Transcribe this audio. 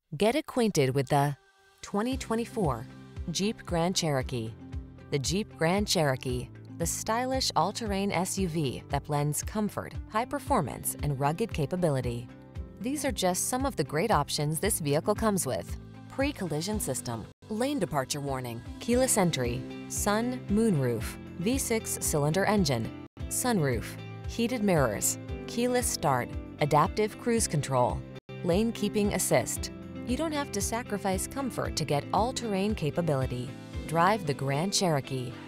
Get acquainted with the 2024 Jeep Grand Cherokee. The Jeep Grand Cherokee, the stylish all-terrain SUV that blends comfort, high performance, and rugged capability. These are just some of the great options this vehicle comes with: pre-collision system, lane departure warning, keyless entry, sun, moonroof, V6 cylinder engine, sunroof, heated mirrors, keyless start, adaptive cruise control, lane keeping assist. You don't have to sacrifice comfort to get all-terrain capability. Drive the Grand Cherokee.